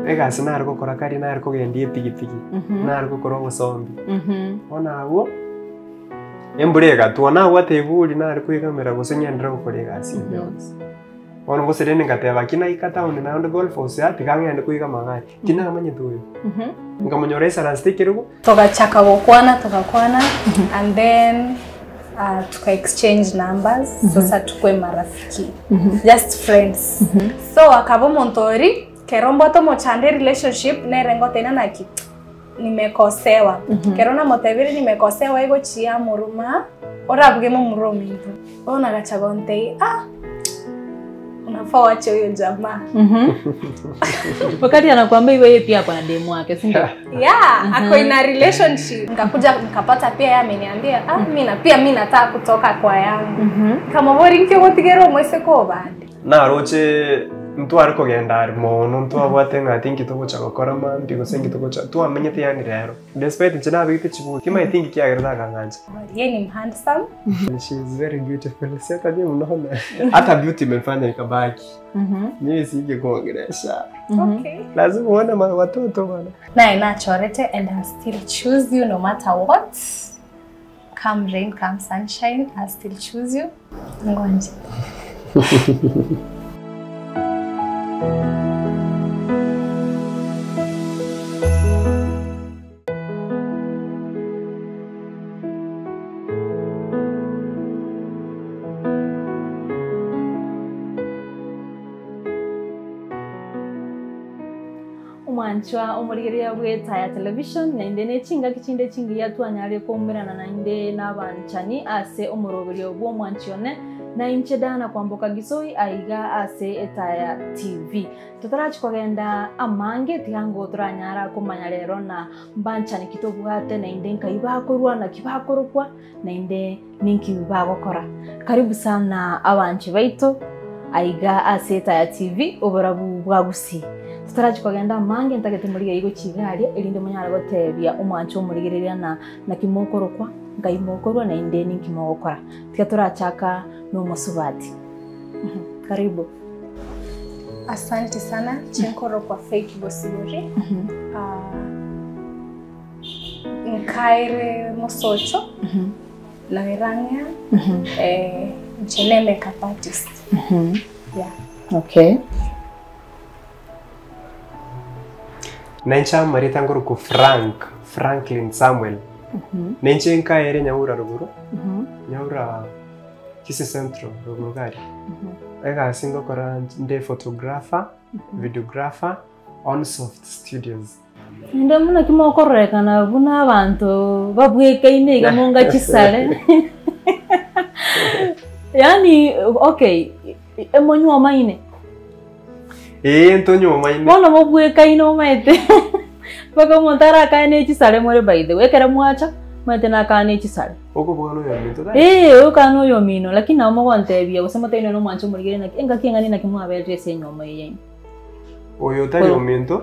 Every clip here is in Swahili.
egasi nari gukora kari nari kugendie tigitigi nari gukora gusombi ona ago emburega tuona wateburi nari kwigamira gusenyandira gukora egasi yose ono gusirene ngateba kina ikataone na ndo golf house ati kangende kwiga magari kina amanye tuyo ngamunyo sana stikirugo tukachaka gukwana and then tuka exchange numbers sasa tukwe marafiki just friends so akabo montori kerombo to mochande relationship nerengo tena naki nimekosewa kerona moteviri nimekosewa ego chia muruma orabwe mu murominto ona gachagontei unafaa wache huyo jamaa wakati anakuambia hivyo yeye pia kwa demu wake si ndio ako in a relationship nikakuja nikapata pia yeye ameniambia mimi nataka kutoka kwa yangu kama bori nke gotigero mwese ko bande na roche mtu ariko genda mono mtu abwate ngati ngito cha gukora mambi gusengi to cha tu amenyete yani rero despite china bigite chibu kima I think kiagerda kanganje yeye ni handsome she is very beautiful sasa je unaona hata beauty imefanya ikabaki mimi sije kuongelesha okay lazima uone watoto bana na inachorete and I still choose you no matter what come rain come sunshine I still choose you ngonje Umwanchwa umurigeria bweta ya television na inde ne chinga kichinde chingi yatwanyare kumirana na inde n'abanchani ase umuroberio bwo mwanchione na inchedana kwamboka gisoi aiga ase etaya TV tutarachikogenda amange tihango turanyara kumanya rero na mbanchani kitobwate na inde nkaibakorwa na kibakorokwa na inde ninki bibagokora karibu sana abanchi baito aiga ase etaya TV oborabu bwagusi tutarachikogenda mange ntagete muri yigo kigaria irinde munyara gotebia umwancho umurigereria na kimokorokwa ngaimokorwa na inde ninki mogokora tika turachaka no musubati karibu asante sana chinkoro kwa fake bosiburi nkaire musocho la irania chene makeup artist yeah okay Nencha marita nguru ku Franklin Samuel nenche nkaire nyaura ruguru nyaura kisi central ruguru gari ega singo kora nde photographer videographer on soft studios nde muna kimokoreka na buna abantu babweke inega monga kisale yani okay emonywa maine ntonyo maine bona mobweka ino maite baka montara kaine kisale more by the way kera mwacha maite na kaine kisale oko bwano ya minto okano yo mino lakini na mogwantebia usema taino no mwancho murigere na enga kingani na kimwa abete senyoma yeye oyo tayo minto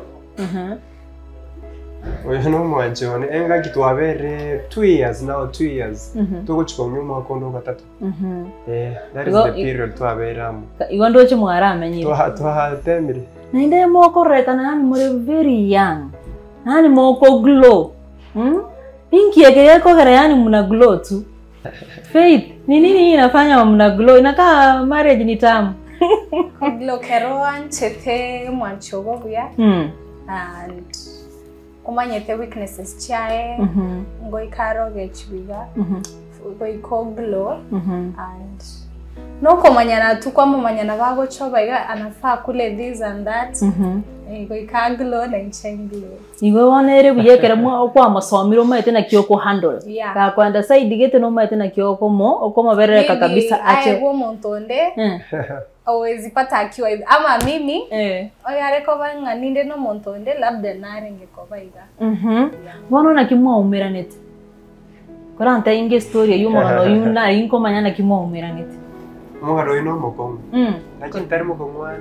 oyo no mwancho ne enga kitwabere 2 years toko chikonyuma kondo gatatu that is the period twaberamu igondo che mwara amenyire twa temire na inde mokoreka na nani muri very young nani moko glow pinki yake yako gara yani mna glow tu Faith ni nini inafanya mna glow inakaa marriage ni tamu glow keroan chete mwanchogo buya and kumanyete weaknesses chae ngoi karo gechbiga ngoi ko glow and no komanyana tu kwa mumanyana bago choba anafaa kule this and that ngoi ka glow na nchengi iwe wonere buyekera mu kwa masomiro maite na kioko handle ka kwanda side gete no maite na kioko mo okoma bereka kabisa ache ai montonde always pata akiwa hivi ama mimi oyare ko banga ninde no montonde labda narenge ko baiga wono na kimwa umeranete koranta inge story yumo no yuna inko manyana kimwa umeranete mogaro ino mokongo lakini termo kongwa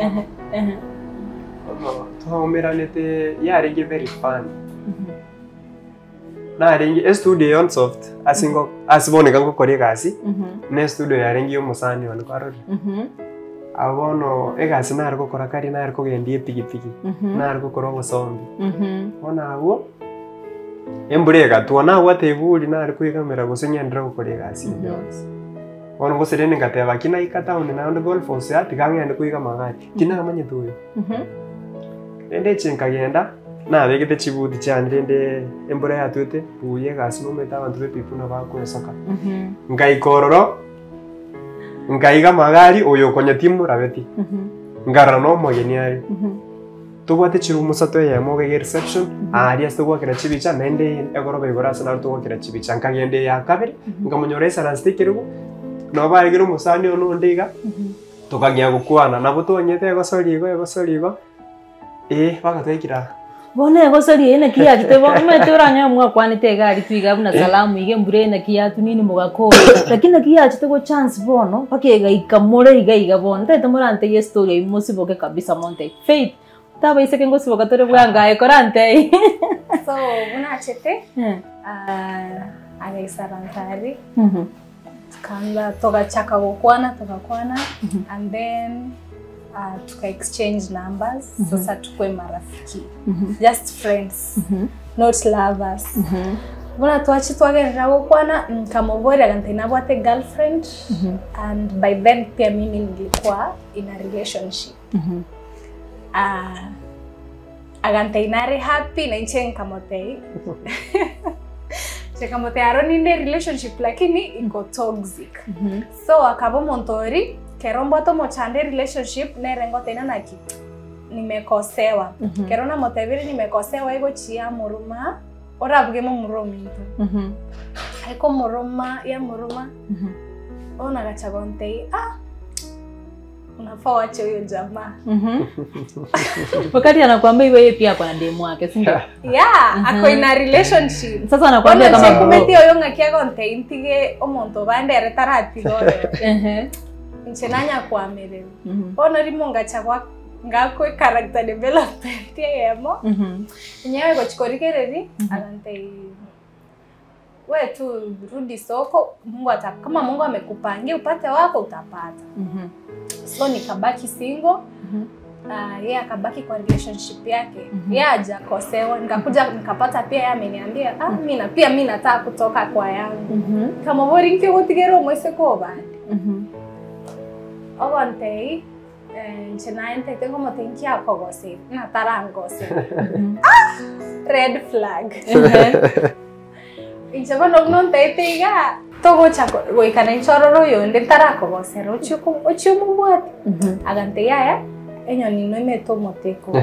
to umeranete yare very fun na ringi studio on soft asingo asibone kango kore kasi ne studio ya ringi yo musani wanu karori abono egasi nari gukora kari nari kugendia epigipigi nari gukora obosombi bona abo emburega tuona wate buri nari kwigamira gusenyendera gukora egasi yose bona gusirene ngateba kina ikatauni na ndo golf ose ati gangende kwiga magati kina amanye tuyo ende chinkagenda na begete chibuti cyane ende embura yatute buye gasi no meta abantu bepipuna bakosoka ngaikororo ngaiga magari oyo konya timu rabeti ngara no mogeni ari tubate chiru musato ya moge reception ari asto kira chibicha nende egoro begora sana to kira chibicha nkagende ya kabiri ngamunyoresa na stikiru no bagiro musani ono ndiga tukagia gukwana nabo tonyete egosorigo bagatwekira bone egosori ene kia kitebo meturanya mwa kwanite gari twiga buna salamu ige mbure na kia tunini mugakora lakini kia kitego chance bono pakega ikamore iga bono tete murante ye story imosiboke kabisa monte faith taba iseke ngosiboka tore bwanga ekorante so buna chete agaisarantari kanda tugachaka gukwana and then tuka exchange numbers sasa tukwe marafiki just friends not lovers bona tuachi twagerera gukwana kamobora gantaina bwate girlfriend and by then pia mimi nilikuwa in a relationship agantainare happy na inchen kamotei chekamote aroni ne relationship lakini iko toxic so akabo montori kerombo to mochande relationship ne rengo tena naki nimekosewa kerona moteviri nimekosewa ego chia muruma ora bugemo murominto aiko muruma ya muruma ona gachagontei unafaa wache huyo jamaa wakati anakuambia hivyo yeye pia kwa demu wake si ndio ako in a relationship sasa anakuambia kama kumeti oyo ngakiagonte intige omonto bandere tarati godo nchenanya kwamerera bona rimonga chakwa ngakwe character development yemo nyewe gochikorikereri alante wewe tu rudi soko Mungu kama Mungu amekupangia upate wako utapata so nikabaki single yeye akabaki kwa relationship yake yeye hajakosewa nikakuja nikapata pia yeye ameniambia mimi nataka kutoka kwa yangu kama bori nkyo gotigero mwese ko bandi ogantei nchenaente tengo motenki akogose na tarangose red flag inchaba non teiga togo chako goikana inchororo yo ndetarako gose ochumu bwat agante yaya enyo nino imeto moteko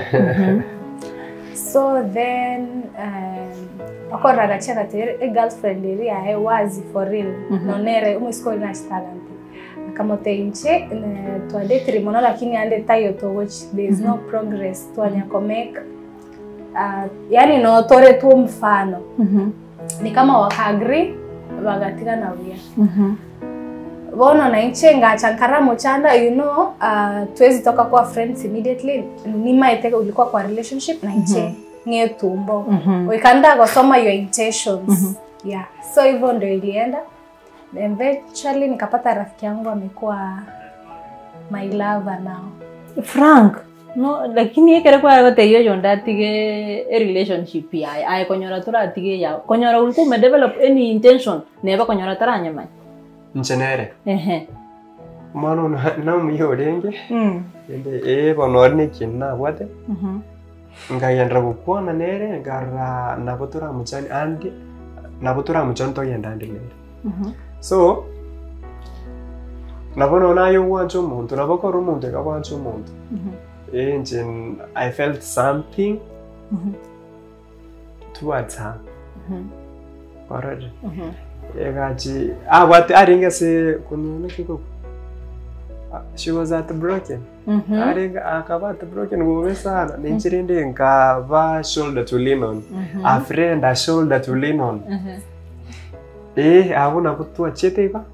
so then akora gachaka tere a girlfriend iri yae wazi for real nonere umiskori na talent akamote inche twade trimono lakini ande tayo to watch there is no progress twanya make yani no tore tu mfano ni kama wakaagri bagatika na wia bono na inche ngachankara mochanda tuwezi toka kwa friends immediately ni maiteka ulikuwa kwa relationship na inche ngetumbo ukanda gosoma your intentions so hivyo ndio ilienda eventually nikapata rafiki yangu amekuwa my lover now Frank no lakini yekere kwa gote yo yonda tige a relationship ya ay konyora tura tige ya konyora ulku me develop any intention neba konyora taranya mai nchenere mano na muyorenge ende bonorne kinna wate ngayendra gukwana nere ngara nabotura muchani andi nabotura muchonto yenda ndile so nabono nayo wancho muntu nabokora umuntu akabancho umuntu and I felt something towards her. Correct. Egachi what aringa se kunyona kiko she was at broken. Aringa akabata broken gobe sana ninchirinde nkaba shoulder to lean on. A friend a shoulder to lean on. Abuna kutua chete ba.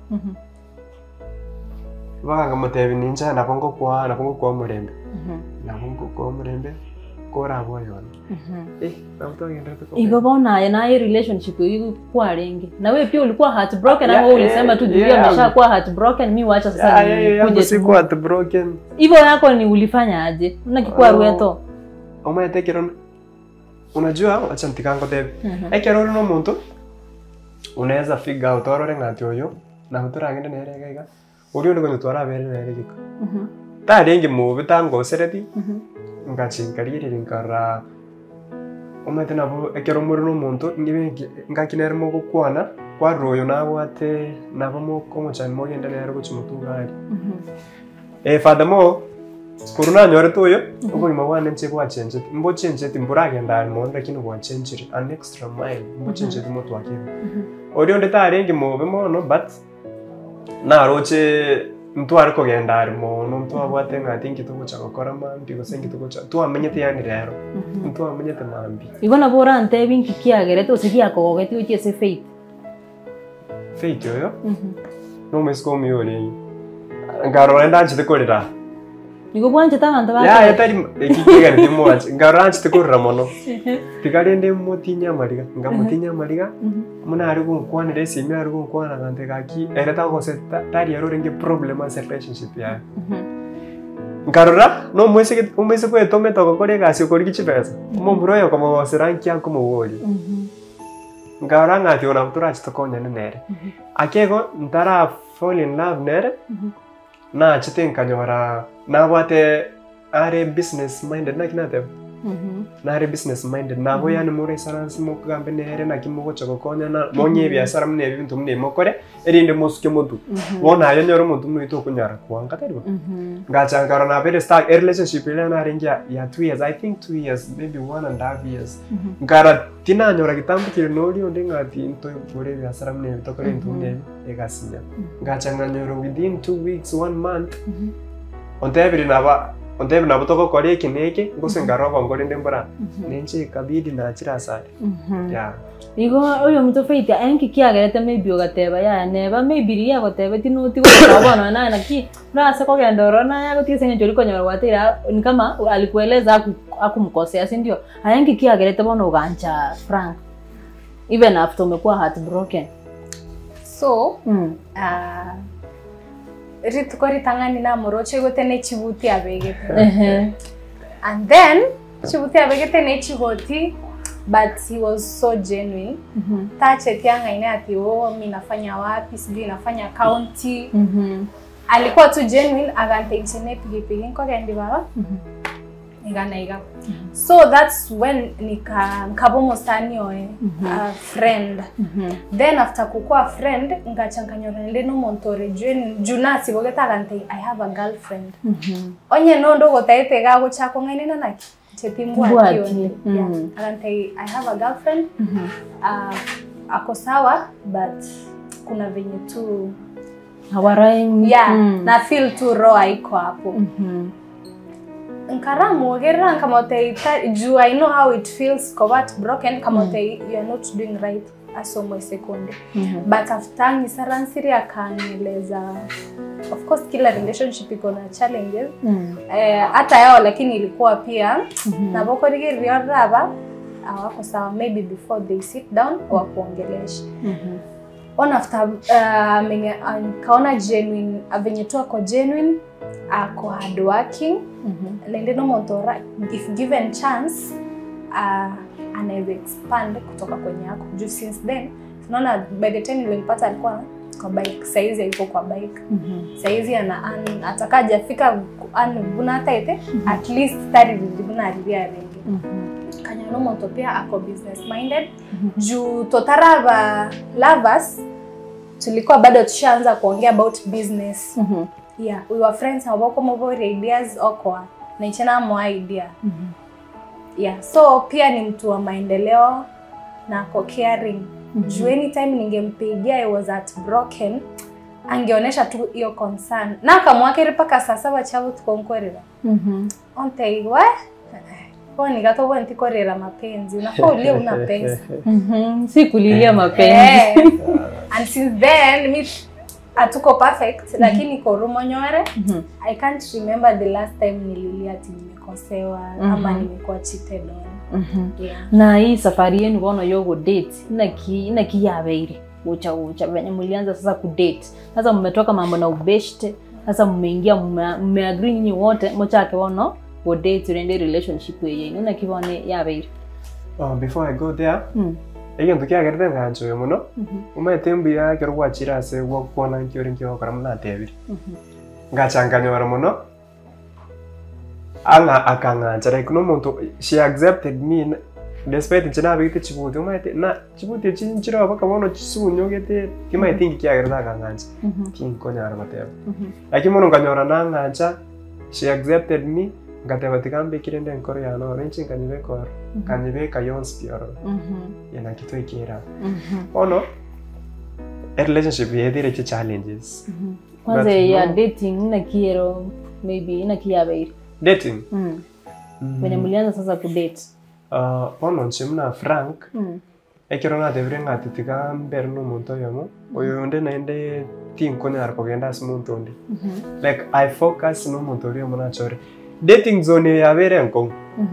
Banga motebi ninja napongo kwa murembe. Napongo kwa murembe. kora boyon namtogenda tuko Ivo bona na hii relationship ilikuwa rengi. Na wewe pia ulikuwa heartbroken ama ulisema tu Julia ameshakuwa heartbroken mimi waacha sasa nikuje siku heartbroken. Ivo yako ni ulifanya aje? Unakikuwa rueto. Umetekero unajua acha ntikango tebe. Ekero no muntu unaweza figure out orore ngati oyo na uturagenda nerega uri uri gutwara bere nerega. Ta rengi mu bitango sereti. Ngachinkarire nkara umete nabo ekero muri no muntu ngibe ngakinera mo gukwana kwa royo nabo ate nabo mo komo cyane mo genda nero gucumutugari furthermore kuruna nyore toyo uko imabwane nche kwa change mbo change timburaga ndani mo ndakino kwa change an extra mile mbo change mo twakira ori onde ta rengi mo be mo no but na roche mtu ariko genda arimo no mtu abwate ngati ngituko chakokora mambi gosengi tuko cha tu amenyete yani rero mtu amenyete mambi Igona bora ntebi nkikiagerete usikia kogogeti uchiese faith yo no mesko mioni ngaro enda nchite korira Nigo bwanje tabantu ba ya tari ekikiga ndi mwache ngaro nchite korira mono tikarende motinya mariga ngamotinya mariga muna ari kunkwanire simi ari kunkwana ngante gaki ereta gose tari erorenge problem as relationship ya ngarora no mwese kwe tome to kokore gasi ukori kichipesa mo broyo como waseranki yanko mo woli ngara ngati ona mtura chitokonya nere akego ntara fall in love nere na chitenkanyora na bwate are business minded na kinate na are business minded na bo yani muri saransi mo gambe nere na kimugo chokokonya na monye biasara mne bintu mne mokore erinde mosuke modu wona ayo nyoro modu no ito kunyara kwanga taribo ngachangara na very start relationship ile na ringia ya 2 years I think 2 years maybe 1.5 years ngara tina nyora kitambu kile noli onde ngati into kore biasara mne bitokore into mne egasinya ngachanga nyoro within 2 weeks 1 month ontebiri naba toko kore kineke ngose ngaroba ngore ndembora nenche kabidi na chira sare ya Igo oyo mtu faith enki kiagerete maybe ugateba ya neba maybe ria goteba tinuti gotaba na naki rasa ko gendoro na ya gotie senye joli konyora watira ni kama alikueleza akumkosea si ndio ayenki kiagerete bona ugancha Frank even after umekuwa heartbroken so ritukori tangani na moroche gotene chibuti abegete and then chibuti abegete ne chigoti but he was so genuine tache tianga ine ati mimi nafanya wapi sijui nafanya county alikuwa tu genuine agante internet pigipigi kwa kandi baba nganaiga so that's when nikabomo sanio friend then after kukua friend ngachanganyora ndeno montore juna sibogeta agante I have a girlfriend onye nondo gotaete gago chako ngainena naki chetimbwa kioni agante I have a girlfriend ako sawa but kuna venye tu hawarai na feel tu raw iko hapo nkaramu gerra kama juu I know how it feels covert broken kama you are not doing right asomo sekunde but after nisaransiri akaneleza of course kila relationship iko na challenges hata yao lakini ilikuwa pia na boko rigeria raba awako sawa maybe before they sit down wa kuongelesha on after kaona genuine avenye tu ako genuine ako hardworking nende no montora if given chance anaweza expand kutoka kwenye yako juu since then tunaona by the time nilipata alikuwa kwa bike saizi yuko kwa bike saizi atakaja fika buna hata at least tari buna aribia rengi kanyano monto pia ako business minded juu totarava lovers tulikuwa bado tushaanza kuongea about business yeah we were friends abako mobile ideas okwa na ichana mo idea yeah so pia ni mtu wa maendeleo na ako caring juu anytime ningempigia I was heartbroken angeonesha tu hiyo concern na kamwake paka sasa bachabu tukonkorera onte iwa kwa nigato wanti korera mapenzi unafaa ulie una pesa si kulilia mapenzi and since then atuko perfect lakini korumo nyore. I can't remember the last time nililia ati nimekosewa ama nimekuwa cheated on. Yeah. Na hii safari yenu bono yogo date na kiyabeire ucha venye mlianza sasa ku date. Sasa mmetoka mambo na ubeshte, sasa mmeingia mmeagree nyinyi wote mochake bono go date rende relationship yenu na kibone yabeire. Before I go there, Egan tukia gerden gancho yomono. Umetembi ya kerwa chirase wo kwana nkyorin kyo karamna tebiri. Ngachanganya mono. Anga akanga chara kuno muntu she accepted me despite china bigite chibuti umaite na chibuti chinchira baka bono chisunyo gete kimaite ngikia gerda kangancha. Kin konya armatebe. Lakini mono nganyora nangancha she accepted me. Ngateba tikambe kirende nkoro ya no renchi kanyibe kor kanyibe kayons pioro yana kitwe kira ono a relationship yedire che challenges kwanza ya dating na kiero maybe na kiyabeire dating when mlianza sasa ku date ono nchimna frank ekero na debre ngati tikambe no muntu yomo oyo nde naende tinkonya arpogenda smuntu ndi like I focus no muntu yomo na chore dating zone ya vere nkong.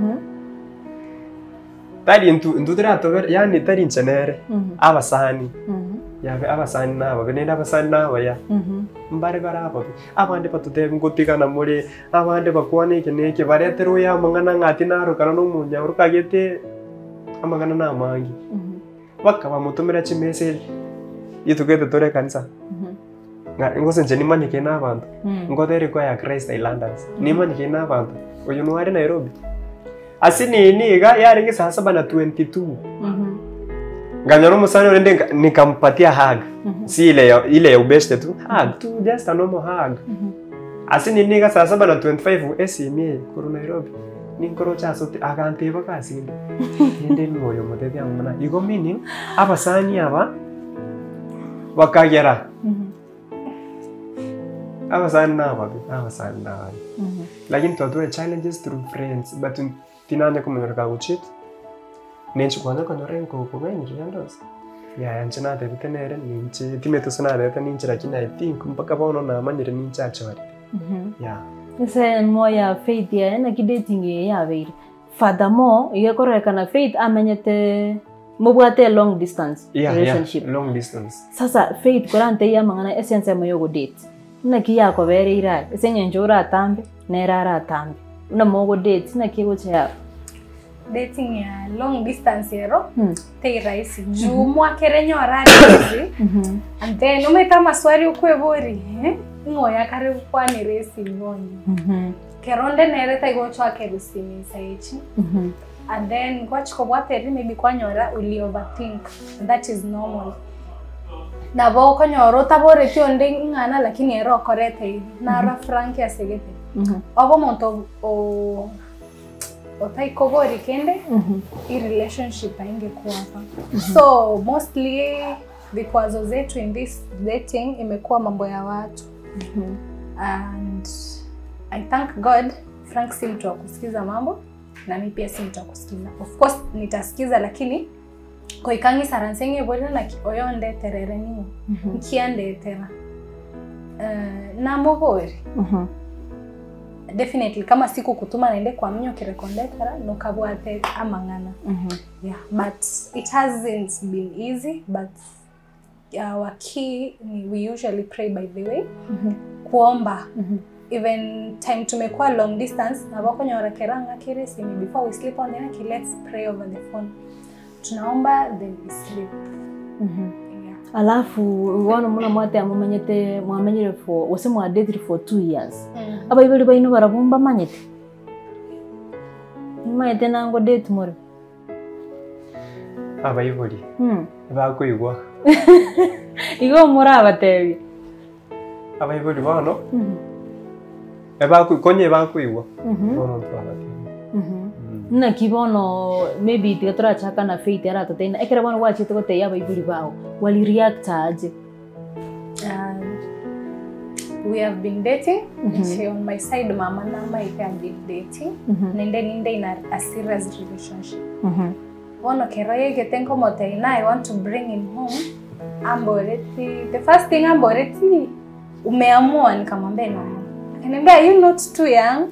Tadi ntu tirato yani tadi nchenere abasani. Ya abasani nabo benenda abasani nabo ya. Mbare barabo. Abande patute ngotika na muri abande bakwane keneke baretero ya mangana ngati naro kana no munya urukagete amangana na mangi. Bakaba mutumira chi message yitugete tore kanisa. Ngose nje nimanyike n'abantu ngotere ko ya Christ Islanders nimanyike n'abantu uyu nuwari Nairobi asini niga yaringi saa 7:22 nganya no musani orende nikampatia hug si ile ya ubeste tu hug tu just a normal hug asini niga saa 7:25 esime kuru Nairobi ninkoro chasote aganteba kasinde ende moyo mutete amana igo meaning abasani aba bakagera abasani naba lakini tuatue challenges through friends but tinanya kumenyereka kuchit nenchi kwanza konyore ko benyi yandos ya nchina de tenere ninchi timeto sana de ninchi lakini I think mpaka baono na manyere ninchi achori ya ese moya faith ya na kidating ya beire furthermore igekoreka na faith amenyete mubwate long distance relationship long distance sasa faith korante ya mangana essence ya moyo go date na kiya ko bere ira esenye njora atambe nerara atambe una mogo date na kigo cha dating ya long distance yero te raisi juu mwakerenyo arari and then umeta maswari ukwebori ngoya karibu kwa ni resi ngoni keronde nereta igochwa kerusimi saichi and then kwa chiko bwateri maybe kwa nyora uli overthink and that is normal na boko nyoro tabore tionde ngana lakini ero korete na ra frank ya segete obo monto o taikobori kende i relationship ingekuwa hapa so mostly because zetu in this dating imekuwa mambo ya watu and I thank God Frank si mtu wa kusikiza mambo na mimi pia si mtu wa kusikiza of course nitasikiza lakini koikangi saransenge bora na oyonde terere ni nkiande tera na mobori definitely kama siku kutuma naende kwa mnyo kirekondetera no kabwate amangana yeah but it hasn't been easy but our key we usually pray by the way kuomba even time tumekuwa long distance na bako nyora keranga kiresi before we sleep on the let's pray over the phone tunaomba then we sleep alafu wana muna mwate amamenyete mwamenyere for wase mwa date for 2 years aba ibeli bayino barabumba manyete mayete nango date more aba iboli bakuyigwa igo mura abatebi aba iboli bano konye bakuyigwa bono twabate na kibono maybe tigatora chaka na faith ara tataina ekera bana wachi togote yaba ibuli bao wali react aje we have been dating she on my side mama na my been dating nende in a serious relationship ono kero yege tenko mote na I want to bring him home Amboreti, the first thing Amboreti, umeamua, nikamwambia no. Akaniambia you not too young.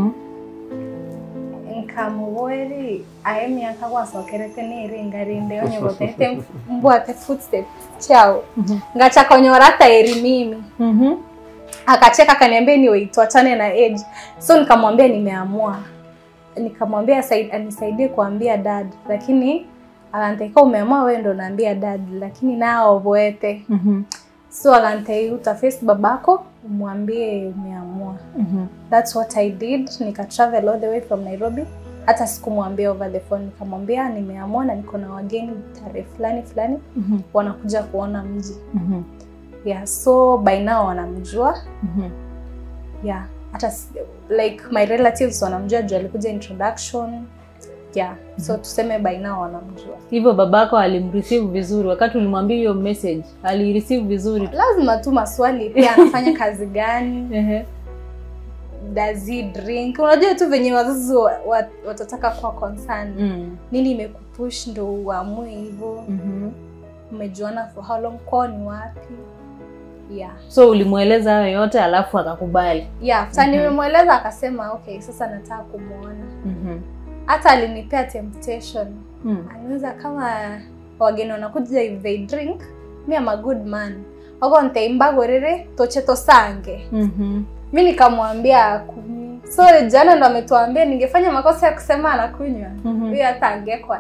Nikamwori aemi akagwa sokerete ni ringarinde onye gotete mbwate footsteps chao. Ngacha konyora tairi mimi. Akacheka akaniambia ni tuachane na age. So nikamwambia nimeamua. Nikamwambia anisaidie kuambia dad, lakini akanteka umeamua wewe ndo naambia dad, lakini nao boete. So akantei utaface babako umwambie umeamua. That's what I did. Nika travel all the way from Nairobi. Hata sikumwambia over the phone, nikamwambia nimeamua na niko na wageni tarehe fulani wanakuja kuona mji. Yeah, so by now wanamjua. Yeah, hata like my relatives wanamjua juu alikuja introduction. Yeah, so tuseme by now wanamjua. Hivyo babako alimreceive vizuri wakati ulimwambia hiyo message? Alireceive vizuri? Lazima tu maswali pia anafanya kazi gani? Does he drink? Unajua tu venye wazazi watataka kwa concern. Nini imekupush ndo uamue hivyo? Umejuana for how long, kwa ni wapi? Yeah. So ulimueleza hayo yote alafu akakubali? Yeah, sasa nimemueleza akasema okay, sasa nataka kumuona. Hata alinipea temptation. Anaweza kama wageni wanakuja if they drink, me am a good man. Wako ntaimba gorere toche tosange. Mimi nikamwambia akunywe. So jana ndo ametuambia ningefanya makosa ya kusema anakunywa. Huyo hata angekwa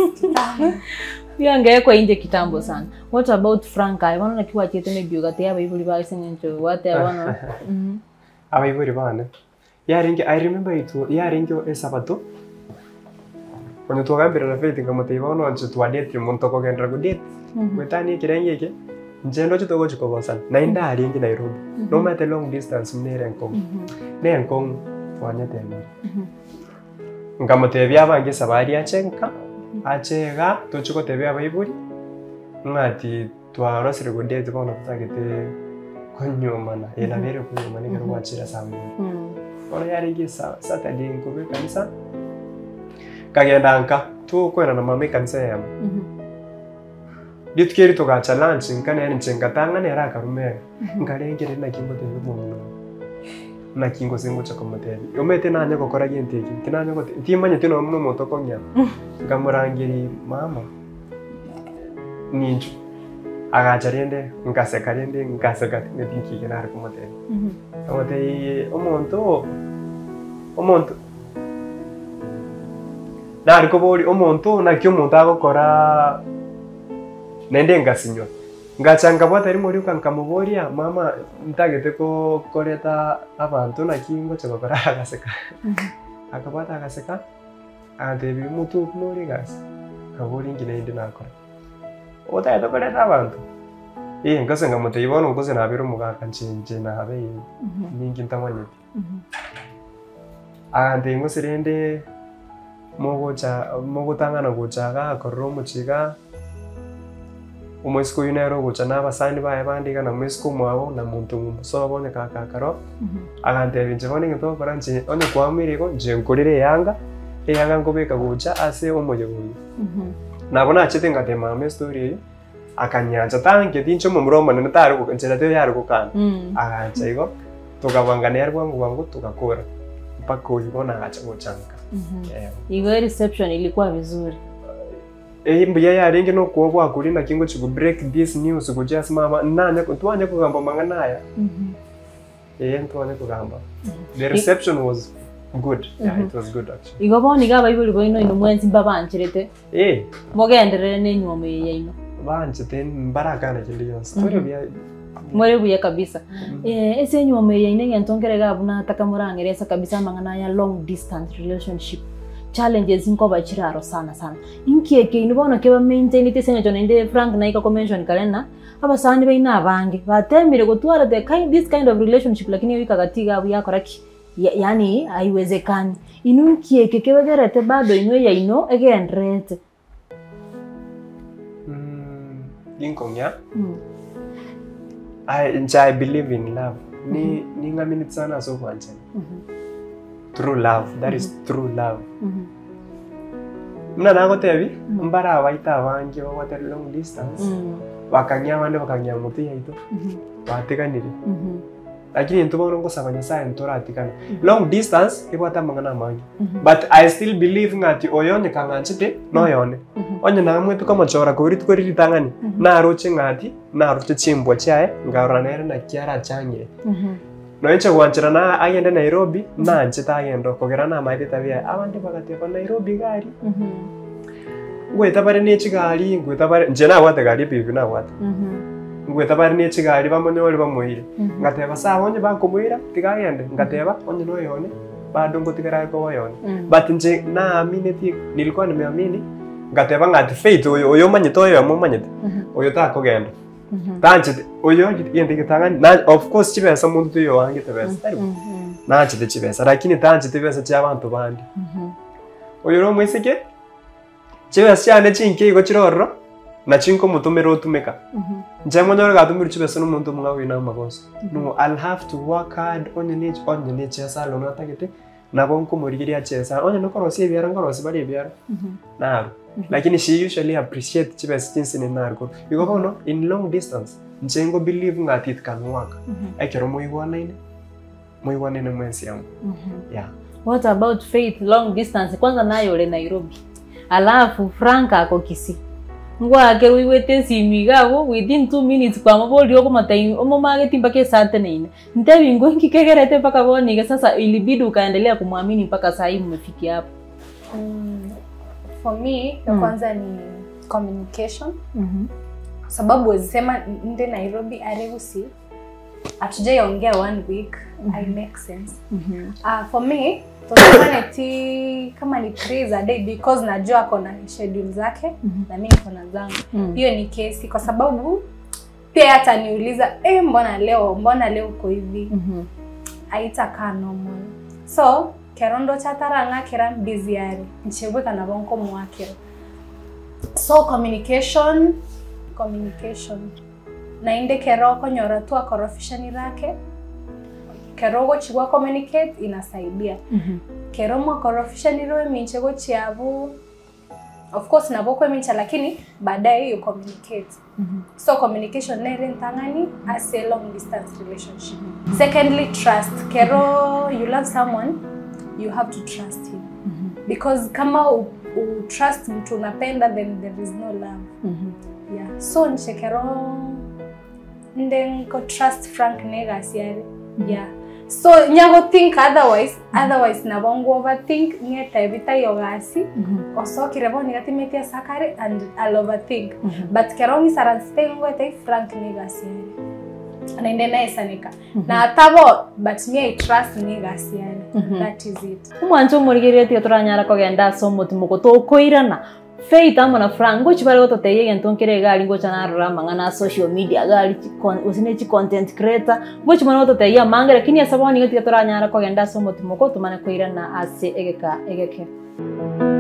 Huyo angekwa nje kitambo sana. What about Frank? I want to kiwa chete maybe ugatea baibuli ba sengencho wate abana. Abaibuli bana. Yaringe I remember it yaringe esabato. When tu agambira na faith ngamotiva ono anche tu adete monto ko gendra go date. Wetani kirenge ke. Njendo chito go chiko bosan. Nainda aringe Nairobi. No matter long distance mnere nkong. Ne nkong fanya tena. Ngamotevya bange sabari achenka. Achega tuchiko tevya baibuli. Ngati twarosire go date bono tagete konyomana. Ela vere konyomana ngero wachira sawe. Ono yaringe Saturday ngobe kanisa. Kagenda nka tu kwena na mama kanisa yam. Ditukeri to gacha lunch nkana yani chengatanga ne raka rumera. Ngarengere na kimbo tebe mono. Na kingo sengo cha komoteri. Omete na nyako kora genteki. Tinanya ko timanye tino muno moto konya. Ngamurangiri mama. Ninju. Agacha rende nkaseka ne tinki kenara komoteri. Komoteri omonto Nariko bori omonto nakyo omonto agokora nende ngasinywa. Ngachanga bwata ri muri ukankamuboria mama ntagete ko koreta abantu nakingo chagokora agaseka. Akabata agaseka adebi mutu muri gas. Kabori ngine indi nakora. Ota edo koreta abantu. Ngasenga muteyibona ukoze nabiro mugaka nchinje nabe ningi ntamanyete. Ande ngosirende mogotangana gochaga korro muchiga umwesko yunero gocha nabasani bae bandika na mwesko mwabo na muntu musobone kakakaro agante binje bone ngito baranche onye kwamirego nje nkorire yanga ngobeka gocha ase omoyoboyi nabona achete ngatema me story akanyanja tanke tincho mumroma nentari kukanchera te yaro kukana agacha igo tukabangana yarwangu wangu tukakora mpaka uyibona acha gochanga. Igo reception ilikuwa vizuri. Mbuya yaringe no kuwa kulinda kingo chiku break this news kujasa mama nanya tuanye kugamba manganaya. Ntuanye kugamba. The reception was good. Yeah, it was good actually. Igo boni ga bayibuli boino ino mwenzi babanchirete. Mogenderere nenywa muye ino. Banchite mbaraka na kiliyo. Story bya Mwere buya kabisa. Ese nywa muye ine ngentongere ga buna takamurangeresa kabisa manganaya long distance relationship. Challenges inko bachiraro sana. Inkieke inubona keba maintain ite senyo nende Frank na ika convention kalena abasani baina abange batembere gutwara this kind of relationship lakini wika gatiga abu yakoraki yani haiwezekani inunkieke keba gerete bado inwe ya ino egendrete Inkonya I believe in love ni ngamini sana so kwanza true love, that is true love. Mna nago tevi mbara waita wangi wa water long distance bakang'ia abande bakang'ia motu yaito batiganire lakini ntubono ngosaba Nyasaye ntoratikana long distance ibwata mang'ana mangi but I still believe ngati oyone kang'anchite noyone onye namwe tukamachora kuri tukoritangani naroche ngati naroche chimbwa chae ngaranere na kiara changire noenche gwanchira na agende Nairobi nanche tagendo kogera na maite tabia abandi bagatepa Nairobi gari ngweta bare nechi gari ngweta bare nje na wata gari bibi na wata ngweta bare nechi gari bamonye oli bamuhire ngateba sawa onye bakomwira tigagende ngateba onye noyone bado ngotigara ko yone but nje na amineti nilikuwa nimeamini ngateba ngati faith oyo manyito oyo amumanyite oyo takogenda tanchite oyo yende gitangani na of course chibesa muntu yo wangite besa nanchite chibesa lakini tanchite besa cy'abantu bandi oyo ro mwisike chibesa cyane chinke go chiroro na chinko mutumero utumeka nje monyoro gatumira chibesa n'umuntu umwe wina magoso no I'll have to work hard on the nature salo no tagete nabo nkumurigiria chesa onye no korosi ebyara ngorosi bari ebyara naro lakini she usually appreciate chibesa chinsi ni narko because no in long distance njengo believe ngati it can work akero moiwana ine mwensi yangu yeah. What about faith long distance kwanza nayo le Nairobi alafu Franka ako Kisii ngwa akero iwete simigago within 2 minutes kwa maboli oko matai omo mageti mpaka saa 9 ntebi ngo nkikegerete mpaka boni sasa ilibidi ukaendelea kumwamini mpaka saa hii mmefikia hapo. For me kwanza ni communication sababu wazisema nde Nairobi aregusi atujaongea 1 week I make sense for me tosaneti kama ni 3 a day because najua kona schedule zake na mimi niko na zangu hiyo ni kesi kwa sababu pia hata niuliza mbona leo uko hivi aitaka normal so kerondo chataranga kera busy yari nchebwe kana bonko mwakero so communication na inde kero konyora tu akorofishani rake kerogo chigwa communicate inasaidia kero mwa korofishani roe minchego chiabu of course naboko mincha lakini baadaye you communicate so communication nere ntangani as a long distance relationship secondly trust kero you love someone you have to trust him because kama trust mtu unapenda then there is no love yeah so nchekero ndengo trust Frank Negas yari yeah so nyago think otherwise na bongo overthink ngeta evita yogasi also kirebo negatimete sakare and I'll overthink but kerongi saranste ngo etai Frank Negas yari anaende naye sanika na atabo but me I trust Negas yari that is it umwanzo murigerete turanyara kogenda somo tumuko tokoirana faith amona Frank ngo chibare gototeye gentonkere gali ngo chanarura mangana social media gali usine content creator ngo chimana gototeye manga lakini asaboni ngati turanyara kogenda somo tumuko tumane koirana ase egeke